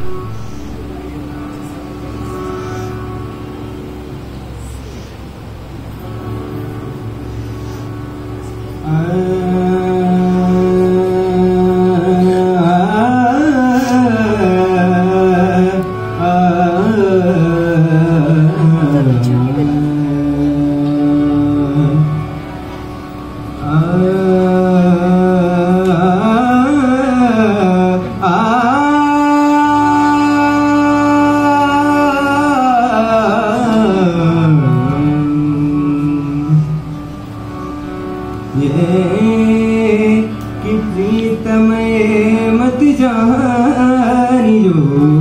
कि प्रीतम मत जानियो,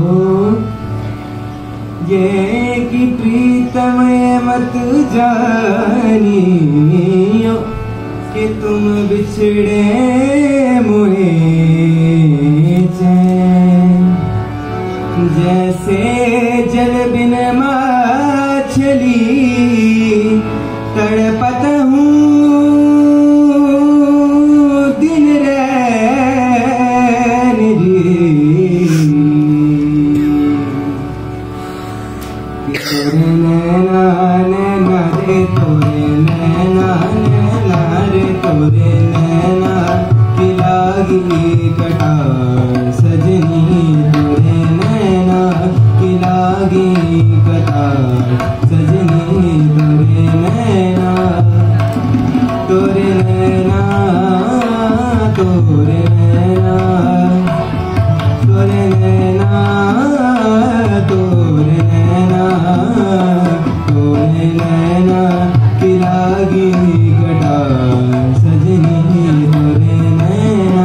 ये कि प्रीतम मत जानियो कि तुम बिछड़े मुहे चैन। जैसे जल बिन मछली तड़पत हूँ दिन रैन जी। तोरे नैना नैना रे तोरे नैना नैना रे तोरे नैना की लागी कटार सजनी। तोरे नैना की लागी कटार सजनी। तोरे नैना तोरे नैना तोरे नैना तोरे नैना तोरे नैना तोरे नैना की लागी कटार सजनी। तोरे नैना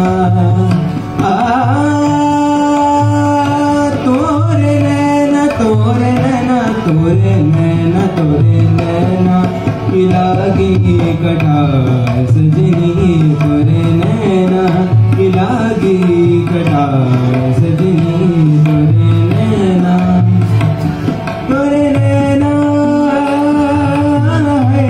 तोरे नैना तोरे नैना तोरे नैना तोरे नैना की लागी कटार सजनी। तोरे नैना की लागी कटार सजनी। तोरे नैना तोरे नैना है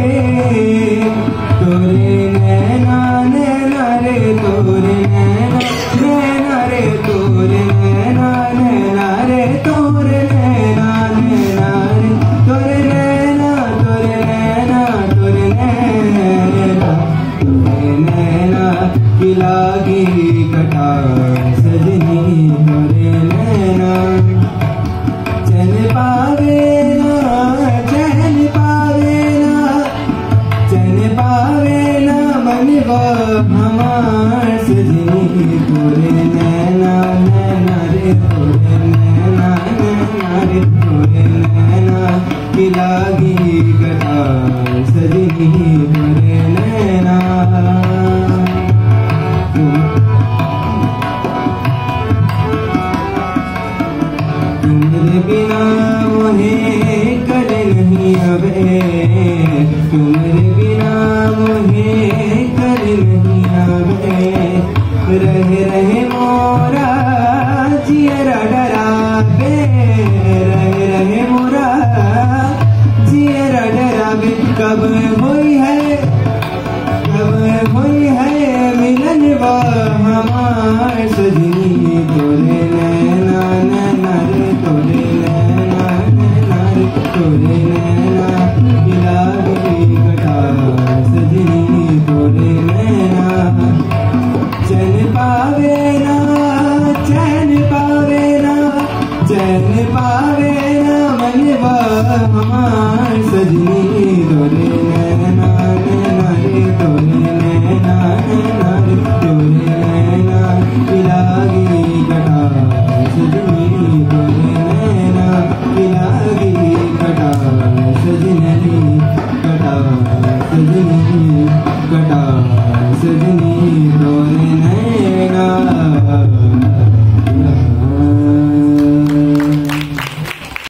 तोरे नैना नैना रे तोरे नैना नैना रे तोरे नैना नैना रे तोरे नैना नैना रे तोरे नैना तोरे नैना तोरे नैना तोरे नैना की लागी कटार सजनी। तोरे नैना चैन पावे ना चैन पावे ना चैन पावे ना मनवा हमार सजनी। तोरे नैना नैना रे तोरे नैना नैना रे तोरे नैना की लागी कटार सजनी। तोरे नैना तुम्हारे बिना मुझे कल नहीं आवे। तुम्हारे बिना मुझे कल नहीं आवे। रहे रहे मोरा जियरा डरावे। रहे रहे मोरा जियरा डरावे। कब हुई है मिलन वा हमार सजनी। तोरे नैना नैना रे तोरे नैना नैना रे तोरे नैना की लागी कटार सजनी। तोरे नैना चैन पावे ना चैन पावे ना चैन पावे ना मनवा हमार सजनी। तोरे नैना नैना रे तोरे नैना नैना रे तोरे नैना की लागी कटार सजनी। तोरे नैना की लागी कटार सजनी। कटार सजनी कटार सजनी।